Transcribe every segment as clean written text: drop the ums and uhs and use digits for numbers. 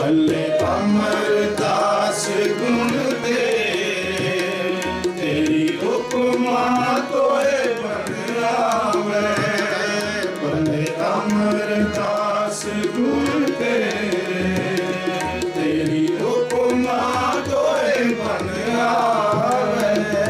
भले अमरदास गुण तेरे, तेरी उपमा तोहे बन आवे। भले अमरदास गुण तेरे, तेरी उपमा तोहे बन आवे।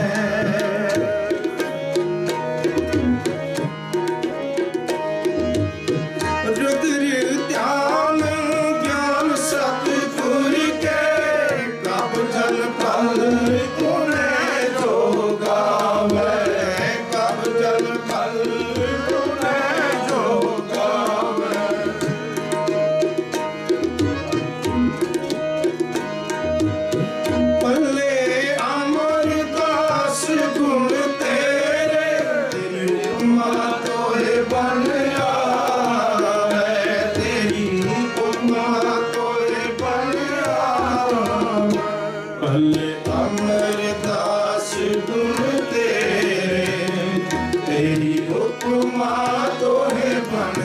भले अमरदास गुण तेरे, तेरी उपमा तोहे बन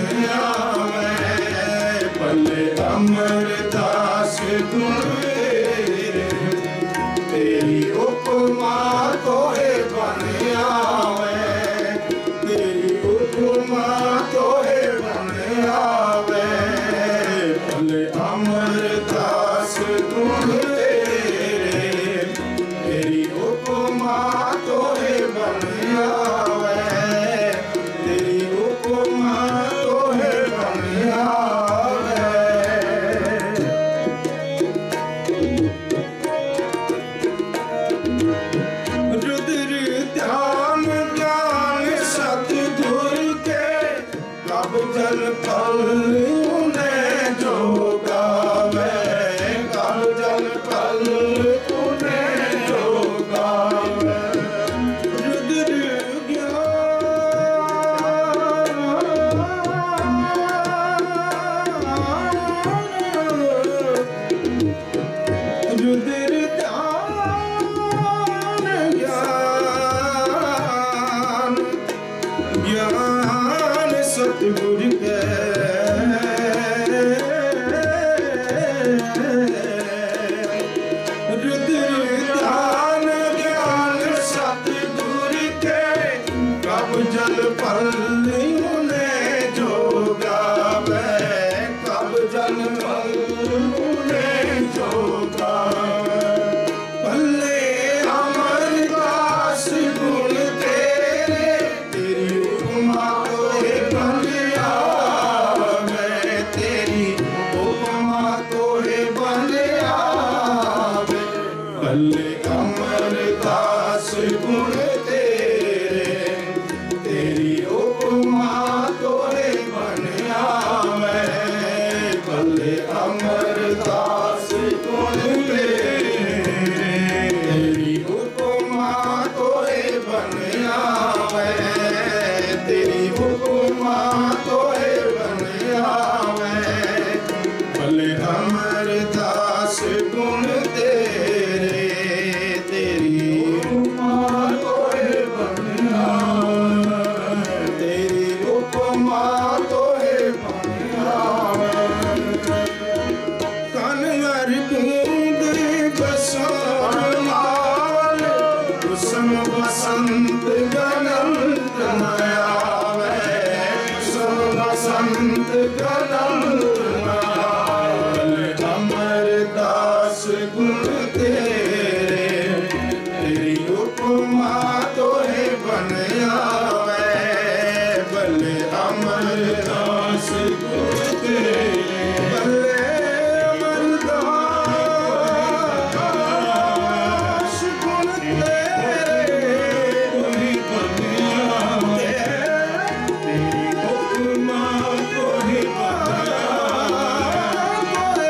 आवे। भले अमरदास गुण तेरे, तेरी उपमा तोहे बन आवे। तेरी उपमा तोहे बन आवे। भले अमरदास गुण तेरी उपमा तोहे बन आवे। तेरी उपमा तोहे बन आवे। रुद्र ध्यान ज्ञान सतगुर के, कब जल फल उन्हें जो गावे। कब जल फल सतगुर के, रुद्र ध्यान ज्ञान सतगुर के, कब जल फल उन्हें जो गावे। कब जल फल उन्हें जो गावे। भले अमरदास गुण तेरे, तेरी उपमा तोहे बन आवे। तेरी उपमा तोहे बन आवे। भले अमरदास गुण तेरे, तेरी उपमा तोहे बन आवे। भले अमरदास गुण तेरे, तेरी उपमा तोहे बन आवे। तेरी उपमा तोहे बन आवे। भले अमरदास गुण तेरे, तेरी उपमा तोहे बन आवे। तेरी उपमा तोहे बन आवे। कनवर बूंद बसोर माल, कुसुम बसंत गनंत न आवे। कुसुम बसंत गनंत न आवे। अमरदास गुण तेरे, तेरी उपमा तोहे बन आवे। भले अमरदास गुण तेरे, भले अमरदास गुण तेरे, तोहे बन आवे। तेरी उपमा तोहे बन आवे।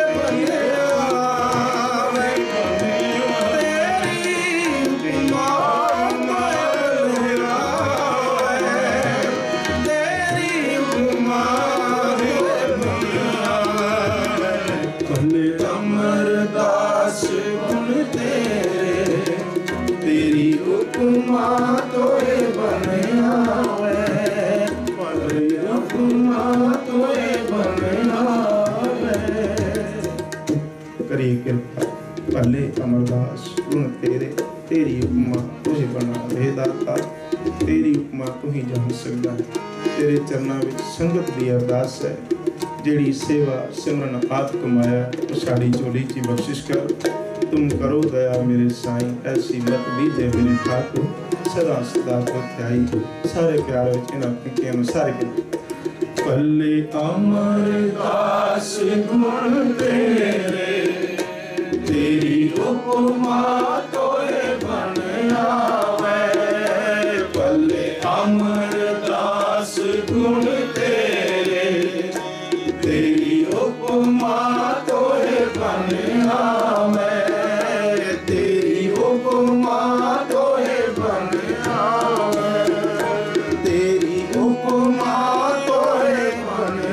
भले अमरदास गुण तेरे, तेरी उपमा तोहे बन आवे। भले उपमा तोहे बन आवे। करिए कृपा। भले अमरदास गुण तेरे, तेरी उपमा तुझ बना दे दाता, तेरी उपमा तू ही जान सकता है। तेरे चरणों में संगत की अरदास है, जिहड़ी सेवा सिमरन आत कमाया तो साड़ी झोली ची बख्शिश कर। तुम करो दया मेरे साईं, ऐसी मत दीजे मेरे ठाकुर, सदा सदा को ध्याई। सारे प्यार विच इन्हां पंक्तियां नूं सारे के भले अमरदास गुण तेरे, तेरी उपमा तोए बन आवे। भले अमरदास गुण तेरे, तेरी उपमा तोए बन आवे। तेरी उपमा तोए बन आवे, तेरी उपमा तोए बन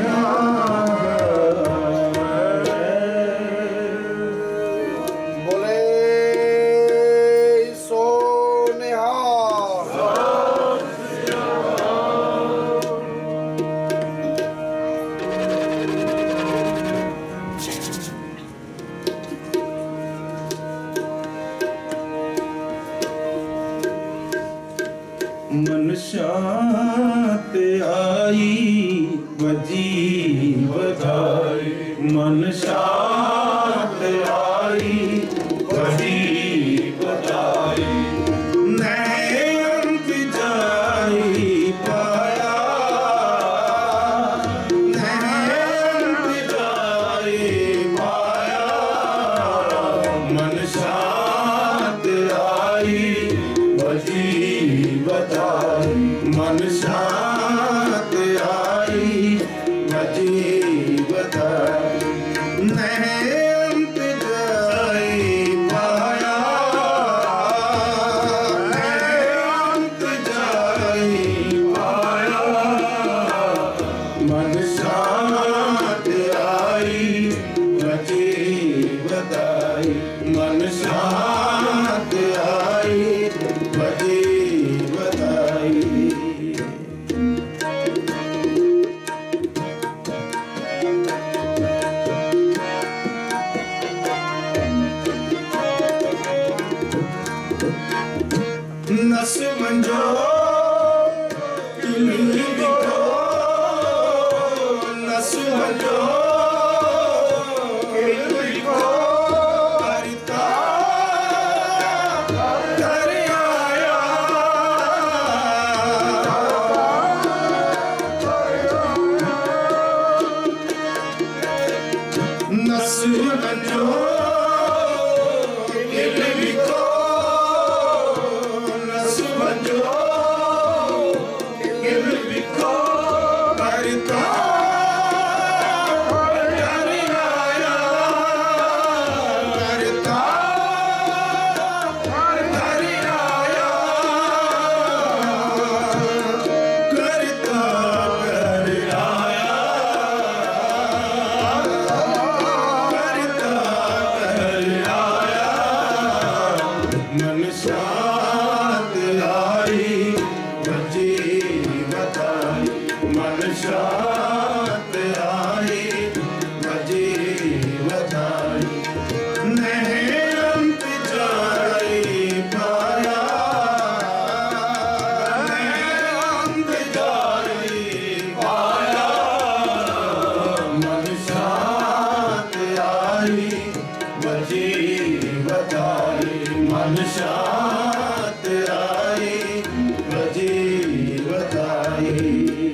आवे। बोले सो निहाल। मन शांत आई बजी बधाई, मन शांत आई बजी बधाई। नैन जाई पाया, नैन जाई पाया। मन शांत आई बजी बधाई, मन शांत आई बजी बधाई। नैन जाई पाया, नैन जाई पाया। मन शांत आई बजी बधाई, मन शांत आई बजी बधाई। नस मंजो किली दिखो, नस मंजो किली दिखो। हरिता कर आया, नस मंजो किली दिखो, नस मंजो किली दिखो। हरिता कर आया, हरिता कर आया, करता कर आया, करता कर आया। मन शांत आई बजी बधाई, मन शांत आई बजी बधाई। नैन जाई पाया, नैन जाई पाया। मन शांत आई बजी बधाई, मन शांत आई बजी बधाई।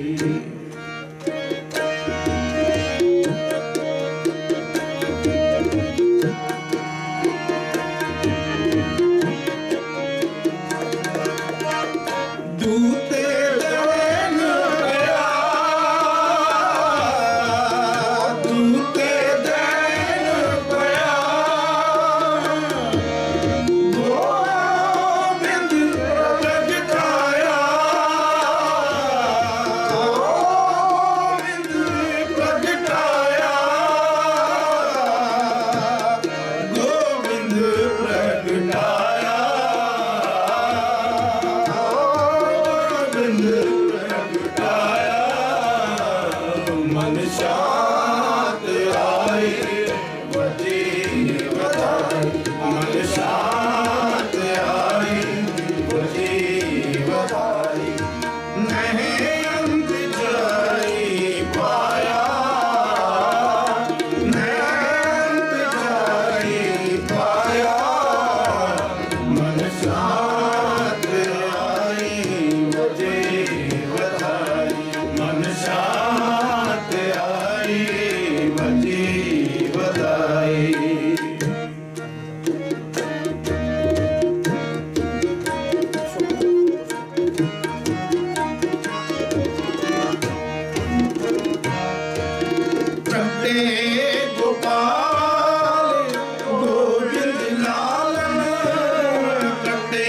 दूते दैन गया, दूते दैन गया। गोरा गोपाल गोविंद लालन कटे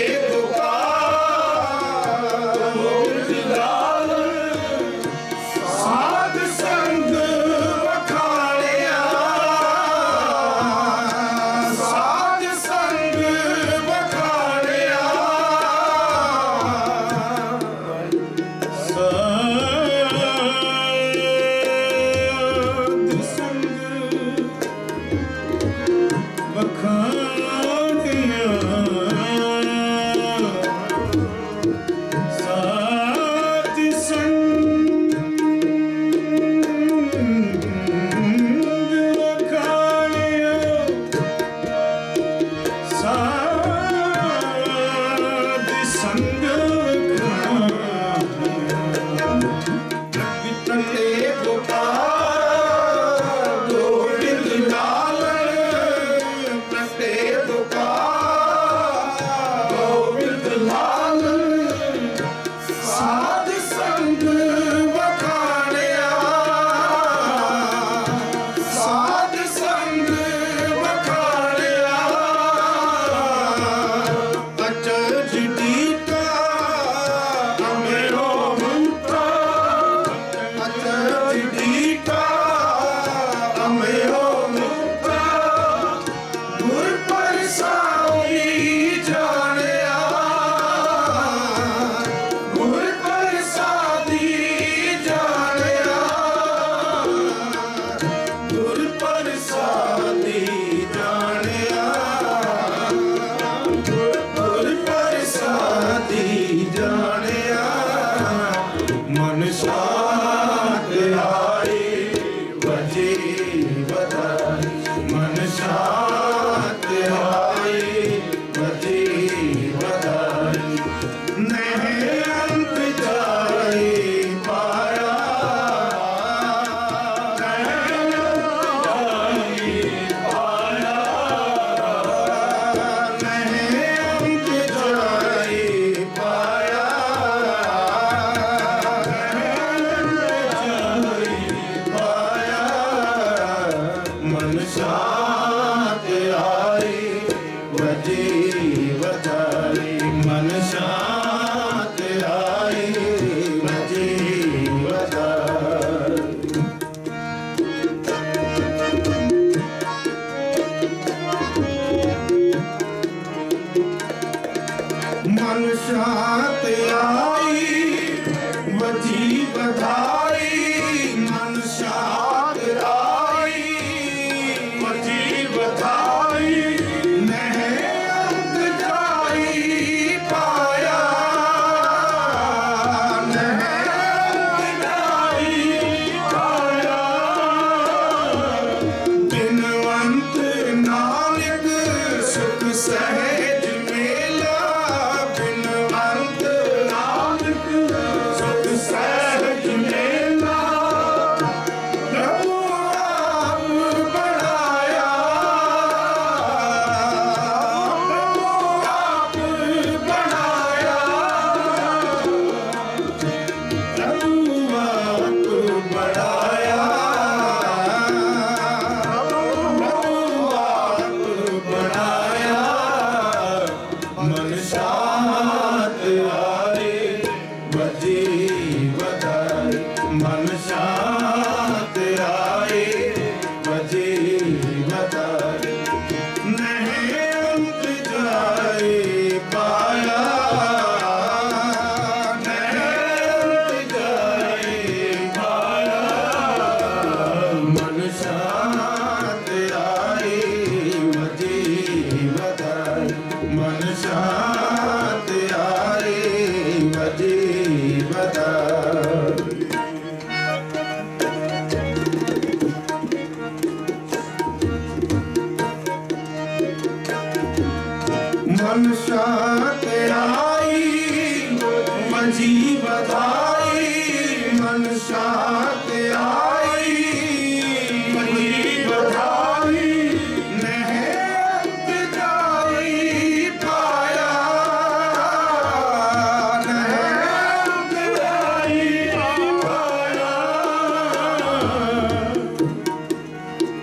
गोपाल गोविंद लालन साध संग वखाड़िया साध संग वखाड़िया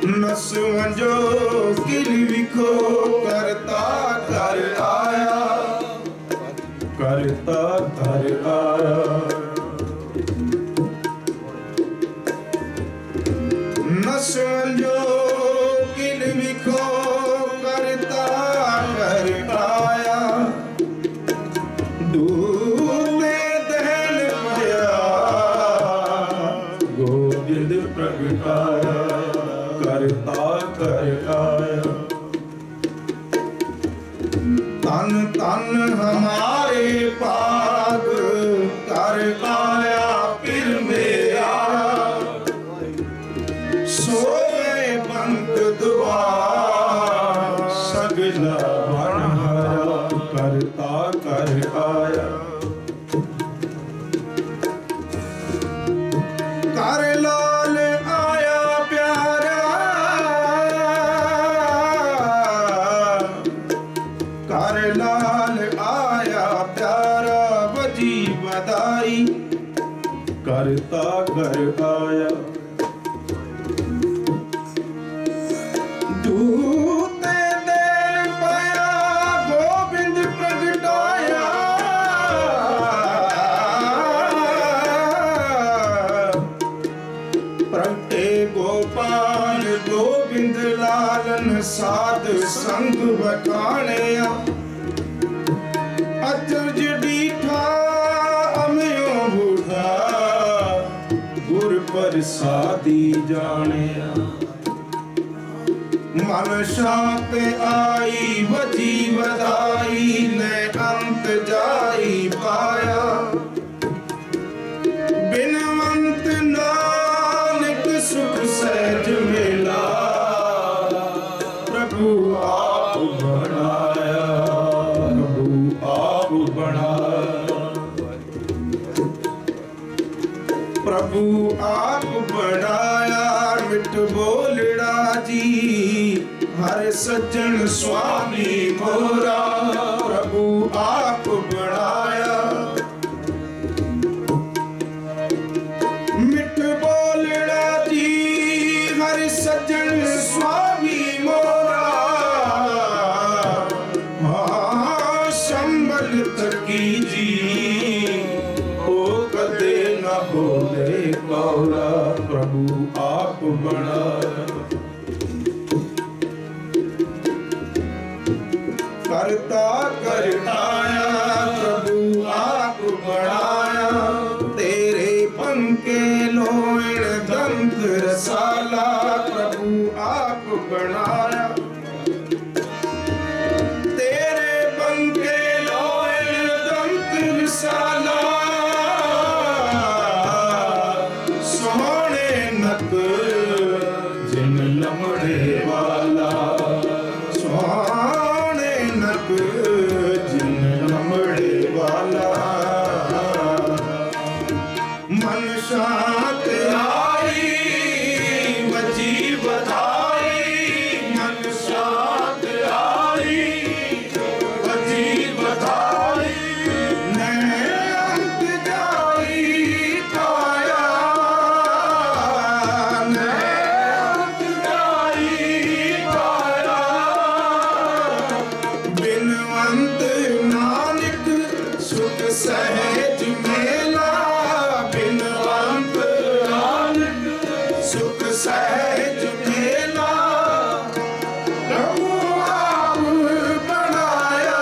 नसवंजो किल विखो करता कर आया, करता कर आया। नसवंजो किल विखो करता कर आया, दूले दहन पाया गोविंद प्रगटाया, करता कर आया। तन तन हमारे पाग कर आया फिर मेरा, सोए पंत द्वार सगला बनहरा, करता कर आया। कर लाल आया प्यारा, कर लाल आया प्यारा बजी बधाई, करता कर आया। दूते दे पाया गोविंद प्रगटाया, प्रगटे गोपाल गोविंद लालन साध संग बखाणिया, अचरज डीठा अमियो बूढ़ा गुर प्रसादी जानिया। मन शांत आई बजी बधाई ने अंत जाई पाया, बिनवंत नानक सुख सहज मिला, प्रभु आप बनाया, प्रभु आप बनाया, प्रभु आप बनाया। मिठ बोलड़ा जी हर सज्जन स्वामी मोरा, प्रभु आप बनाया। मिठ बोलड़ा जी हर सज्जन स्वामी मोरा, हाँ संभल तकी जी हो कदे न बोले कौरा, प्रभु आप बनाया। करता करताया प्रभु आप बनाया, तेरे पंखे लोण दंत रसाला, प्रभु आप बनाया। तेरे पंखे लोण दंत रसाला, सोने नक जिन लमड़े वाला, सोने नक जिन लमड़े वाला। मन शांत आई बजी बधाई, मन शांत आई बजी बधाई, नैन अंत जाई पाया, नैन अंत जाई पाया। बिनवंत नानक सुख सहज मेला, बिनवंत नानक सुख सहज मेला, प्रभु आप बनाया,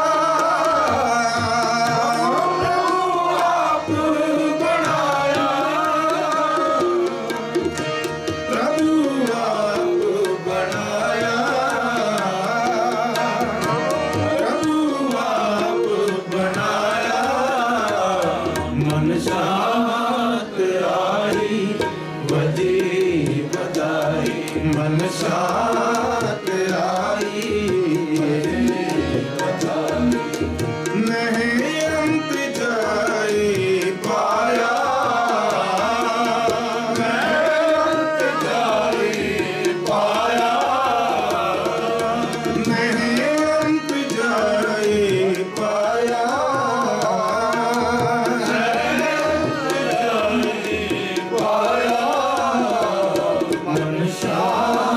प्रभु आप बनाया, प्रभु आप बनाया, प्रभु आप बनाया। मन शांत आई बजी बधाई, मन शांत आई बधाई, नहीं अंत जाई पाया, नहीं अंत जाई पाया, नहीं अंत जाई पाया, नहीं अंत जाई पाया। मन शांत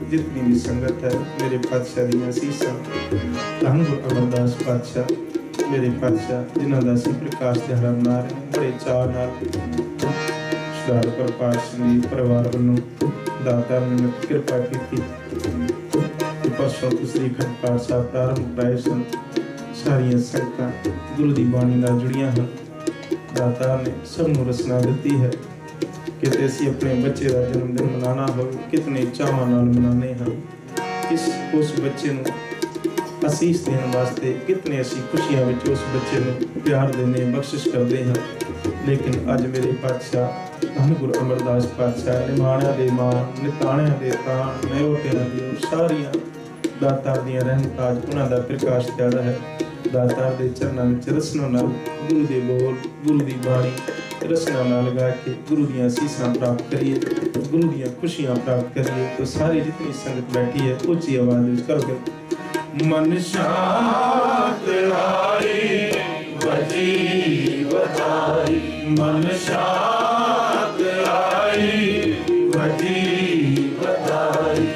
जितनी भी संगत है मेरे पातशाह ਦੀਆਂ ਅਸੀਸਾਂ ਧੰਨ ਗੁਰੂ ਅਮਰਦਾਸ ਪਾਤਸ਼ਾਹ मेरे पातशाह जिन्हां दा ਅਸੀਂ ਪ੍ਰਕਾਸ਼ ਦਿਹਾੜਾ ਮਨਾ ਰਹੇ ਹਾਂ ਬੜੇ ਚਾਅ ਨਾਲ ਸਰਦਾਰ ਪ੍ਰਕਾਸ਼ ਸਿੰਘ ਜੀ ਪਰਿਵਾਰ ਵੱਲੋਂ ਦਾਤਾ ਨੇ ਕਿਰਪਾ ਕੀਤੀ ਕਿ ਪਰਸੋਂ ਤੁਸੀਂ ਖੰਡ ਪਾਠ ਸਾਹਿਬ ਪ੍ਰਾਰੰਭ ਕਰਾਏ ਸਨ ਸਾਰੀਆਂ ਸੰਗਤਾਂ ਗੁਰੂ ਦੀ ਬਾਣੀ ਨਾਲ ਜੁੜੀਆਂ ਹਨ ਦਾਤਾ ਨੇ ਸਭ ਨੂੰ ਰਸਨਾ ਦਿੱਤੀ ਹੈ कि ਅਸੀਂ अपने बच्चे का जन्मदिन मनाना हो कितने चावां नाल मनाने हैं उस बच्चे ਨੂੰ ਅਸੀਸ ਦੇਣ ਵਾਸਤੇ कितने ਅਸੀਂ खुशियां ਵਿੱਚ उस बच्चे ਨੂੰ प्यार देने बख्शिश करते हैं लेकिन अज मेरे पातशाह धन गुरु अमरदास पातशाह निमाणिਆਂ ਦੇ ਮਾਣ ਨਿਤਾਣਿਆਂ ਦੇ ਤਾਣ ਨੈਵਟਿਆਂ ਦੀ ਸਾਰੀਆਂ ਦਾਤਾਰ ਦੀਆਂ ਰਹਿਮਤਾਂ ਉਹਨਾਂ ਦਾ ਪ੍ਰਕਾਸ਼ ਦਿਹਾੜਾ ਹੈ ਦਾਤਾਰ ਦੇ ਚਰਨਾਂ ਵਿੱਚ ਰਸਨਾ ਨਾਲ ਗੁਰੂ ਦੇ ਬੋਲ ਗੁਰੂ ਦੀ ਬਾਣੀ रसना ना लगा के गुरु दियां असीसां प्राप्त करिए गुरु दियां खुशियां प्राप्त करिए तो सारी जितनी संगत बैठी है ऊंची आवाज में करोगे मन शांत लाई बजी बधाई मन शांत लाई बजी बधाई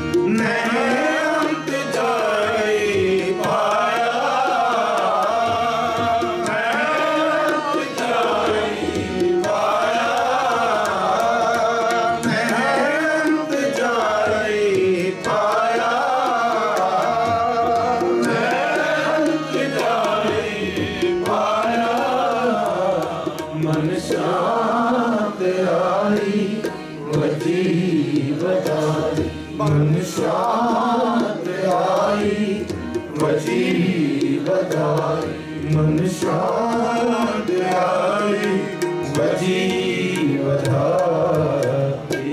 नैंत जाई पाया मन शांत आई बजी बधाई मन शांत आई बजी बधाई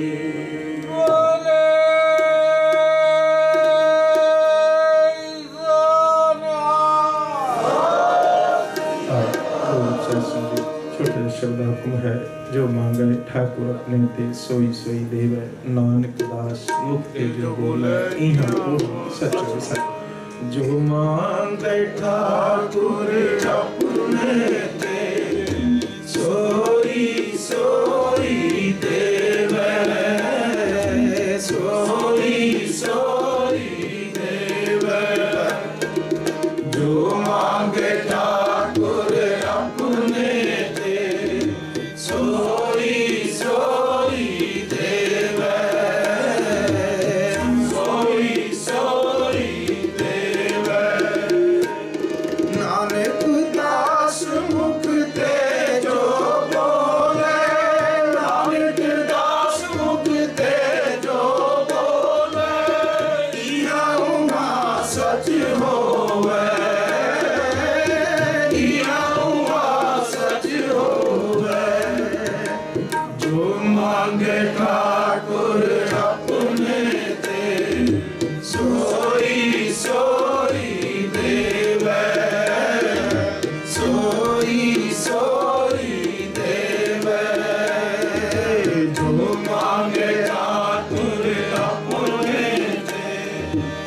छोटे शब्द हुक्म है जो मांगे ठाकुर अपने ते सोई सोई देवे नानक दास मुक्ति जो बोले इहाँ सच सच जो मांगे ठाकुर अपने ते सोई सोई देवे सोई सोई देवे जो मांगे ठाकुर अपने सोई सोई देवे सोई सोई देवे नानक दास मुख ते जो बोले नानक दास मुख ते जो बोले इहाँ उहाँ सच होवे इहाँ उहाँ सच होवे जो मांगे ठाकुर अपने ते सोई सोई देवे सोई सोई देवे जो मांगे ठाकुर अपने ते